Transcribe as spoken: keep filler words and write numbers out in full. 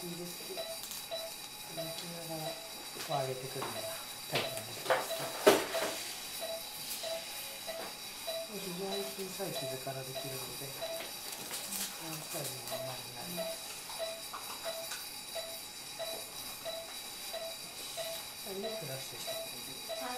いいですけど、歩きながらこう上げてくるのがタイプなんですけど、非常に小さい傷からできるので、何回もあまりない。フラッシュしてくれる。はい。